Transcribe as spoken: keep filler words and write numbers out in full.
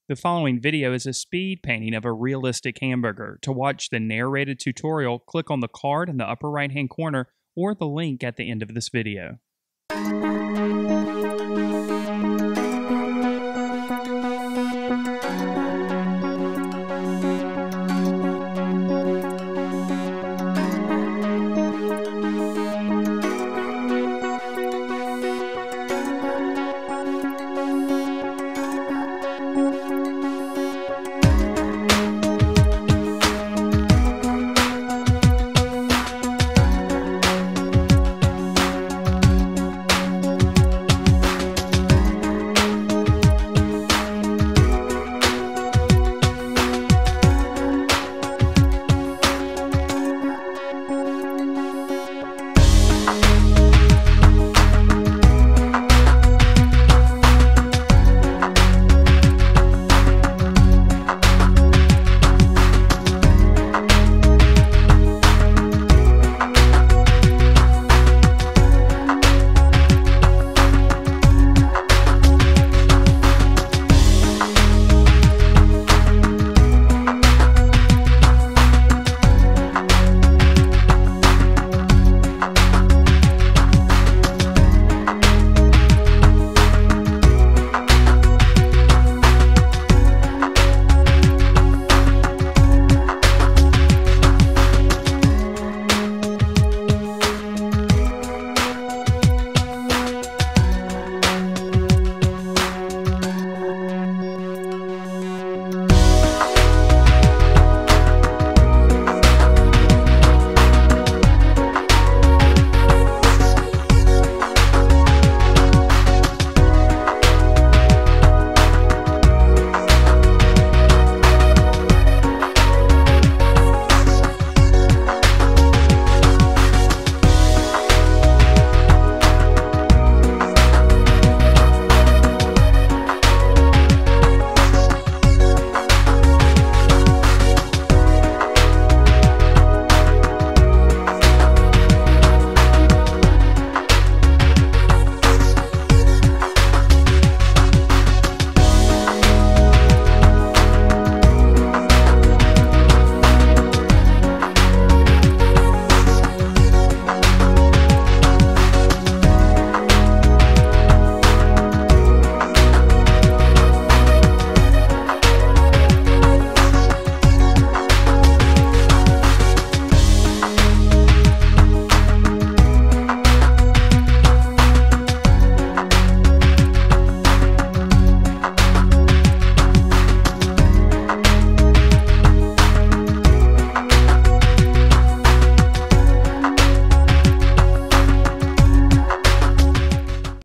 The following video is a speed painting of a realistic hamburger. To watch the narrated tutorial, click on the card in the upper right hand corner or the link at the end of this video.